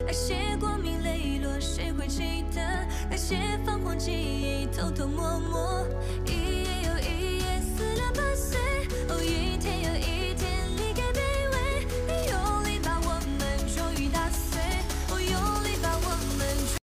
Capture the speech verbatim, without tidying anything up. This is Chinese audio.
那些光明磊落，谁会记得？那些泛黄记忆，偷偷摸摸。一